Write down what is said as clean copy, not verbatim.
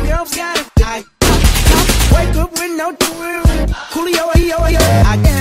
girls got it. I wake up with no Julio, I